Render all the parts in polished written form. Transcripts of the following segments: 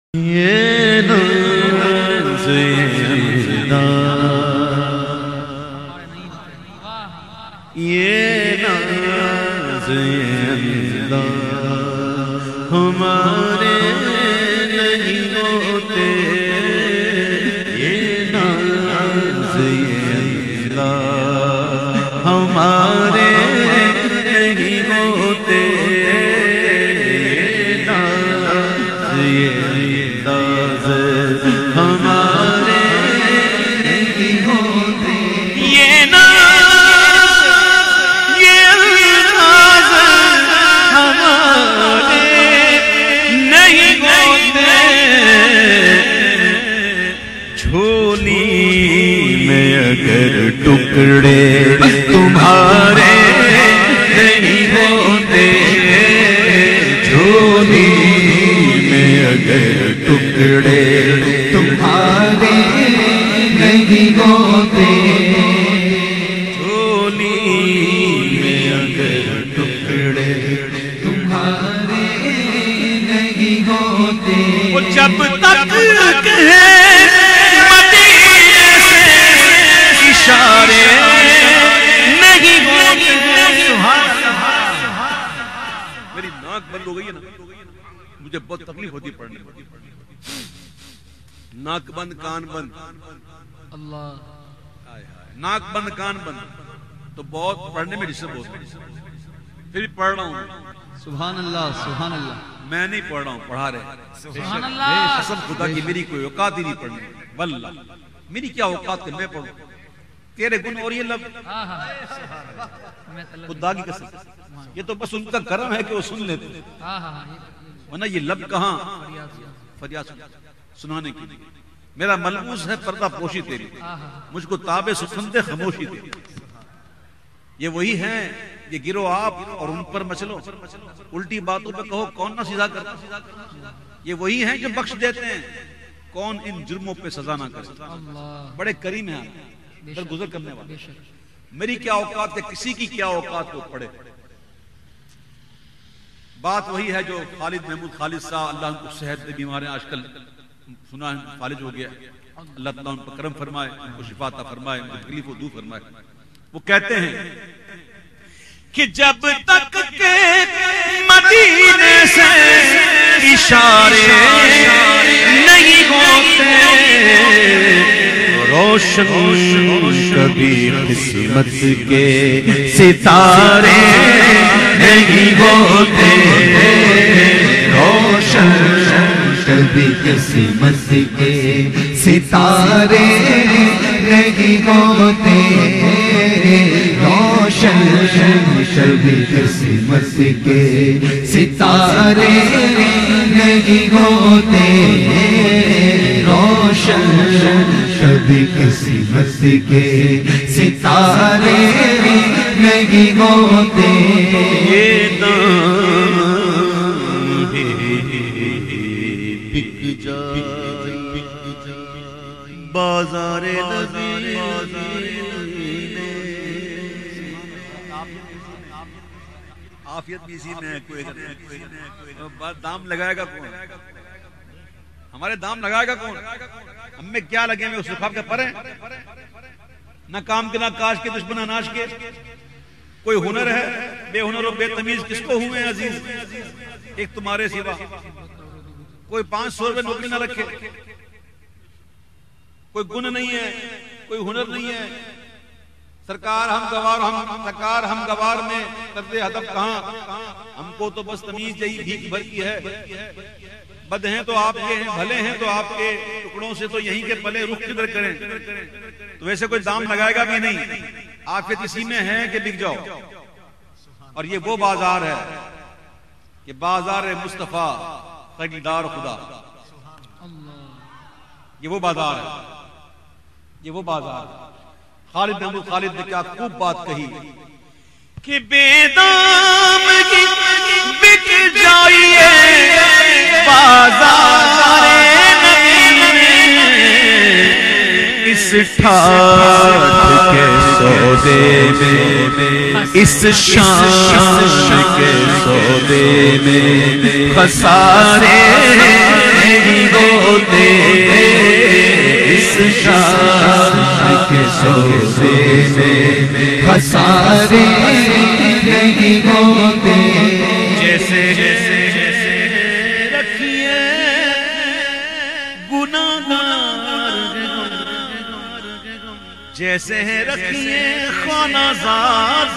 ये नाज़ ये अंदाज़, ये नाज़ ये अंदाज़ हमारे नहीं होते, ये नाज़ ये अंदाज़ हमारे नहीं होते, ये नाज़ ये हमारे नहीं होते, ये नाज़ ये अंदाज़ हमारे नहीं होते, झोली में अगर टुकड़े तुम्हारे नहीं होते, झोली में अगर टुकड़े तुम्हारे नहीं होते, झोली में अगर टुकड़े तुम्हारे नहीं होते, वो जब तक कहे मदीने से इशारे नहीं होते। मेरी नाक बंद हो गई है ना, मुझे बहुत तकलीफ होती पढ़ने में। नाक बंद कान बंद, अल्लाह, नाक बंद कान बंद तो बहुत पढ़ने में डिस्टर्ब होता है। फिर भी पढ़ रहा हूँ, सुभान अल्लाह सुभान अल्लाह। मैं नहीं पढ़ रहा हूँ, पढ़ा रहे सुभान अल्लाह। कसम खुदा की मेरी कोई औकात ही नहीं पढ़ने, वल्लाह मेरी क्या औकात कि मैं पढ़ूं तेरे गुण और ये लब, खुदा की कसम। ये तो बस उनका करम है कि वो सुन लेते, वरना ये लब कहाँ फरियाद सुनाने की। मेरा मलबूस है पर्दा पोशी तेरी, मुझको ताबे सुखंदे खामोशी तेरी। ये वही है, ये गिरो आप और उन पर मचलो, उल्टी बातों पे कहो कौन ना सीधा करता। ये वही है जो बख्श देते हैं, कौन इन जुर्मों पे सजा ना करे। बड़े करीम हैं आप, गुजर करने वाले। मेरी क्या औकात है, किसी की क्या औकात को पढ़े। बात वही है जो खालिद महमूद खालिद साहब, अल्लाह उनको सेहत दे, बीमार हैं आजकल, सुना है फालिज हो गया, अल्लाह ताला उन पर करम फरमाए, उनको शिफा अता फरमाए, तकलीफ को दूर फरमाए। वो कहते हैं कि जब तक के मदीने से इशारे नहीं होते, रोशन कभी किस्मत के सितारे नहीं होते, रोशन कभी किस्मत के सितारे नहीं होते, रोशन कभी किस्मत के सितारे नहीं होते, रोशन कभी किस्मत के सितारे नहीं होते, ये बिक जाए बाज़ारे नबी आफियत भी इसी में है। कोई दाम लगाएगा कौन, हमारे दाम लगाएगा कौन, हमें क्या लगे हुए उस के परे, न काम के ना काश के दुश्मन अनाश के। कोई हुनर है, बेहुनर और बेतमीज किसको हुए अजीज, एक तुम्हारे सिवा। कोई 500 रुपए नौकरी ना रखे, कोई गुण नहीं है, कोई हुनर नहीं है। सरकार हम गवार में तर्ज़े हदफ कहाँ, हमको तो बस तमीज यही भीख भर की है। बद हैं तो आपके हैं, भले हैं तो आपके, टुकड़ों से तो यहीं के पले, रुख किधर करें। तो वैसे कोई दाम लगाएगा भी नहीं, आफियत इसी में है कि बिक जाओ। और ये वो बाजार है कि बाजार मुस्तफा खरीदार खुदा, ये वो बाजार है, ये वो बाजार है। खालिद महमूद खालिद ने क्या खूब बात कही कि बेदाम की बिक जाइए बाज़ारे नबी में, इस ठाठ के सौदे में, इस शान के सौदे में खसारे نہیں ہوتے اس شان کے سودے میں خسارے نہیں ہوتے جیسے رکھیے گناہگار جیسے رکھیے خانہ زاد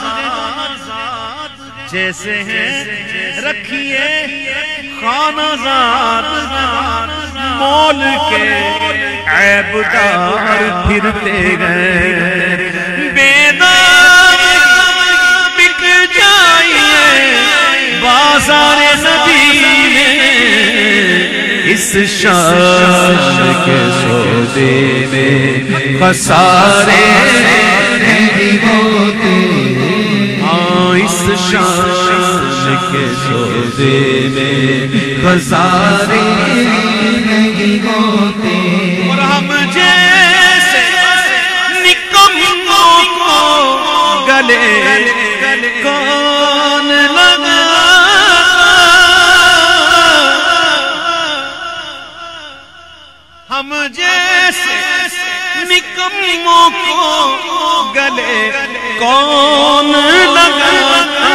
جیسے رکھیے خانہ زاد مول کے عیب دار پھرتے گئے بیدار بک جائیے بازار نبی میں اس شان کے سودے میں خسارے نہیں ہوتے اس شان کے سودے میں خسارے نہیں ہوتے اور ہم جیسے نکموں کو گلے کون لگا ہم جیسے نکموں کو گلے کون لگاتا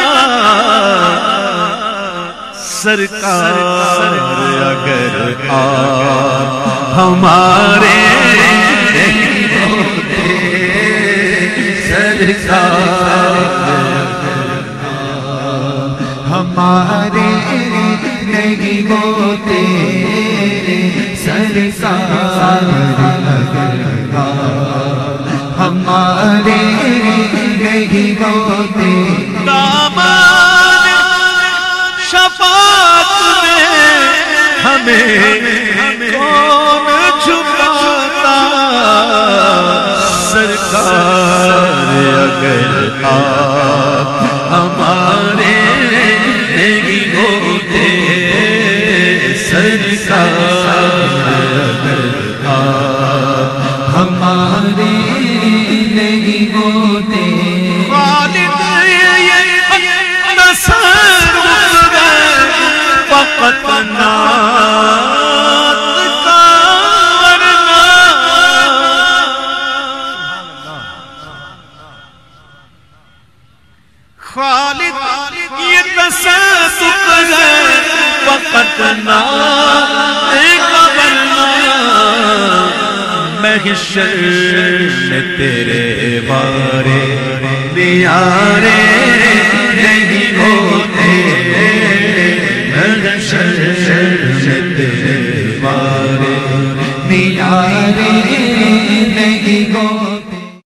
سرکار اگر ہمارے نہیں ہوتے سرکار ہمارے نہیں ہوتے سرکار ہمارے نہیں ہوتے داماد شفاعت میں ہمیں کون چھپاتا سرکار اگر آپ ہمارے نہیں ہوتے سرکار اگر آپ ہمارے نہیں ہوتے خالد یہ تصرف فقط نات کا ورنہ خالد یہ تصرف فقط نات کا ورنہ محشر میں تیرے بارے نیارے نہیں ہوتے محشر میں تیرے بارے نیارے نہیں ہوتے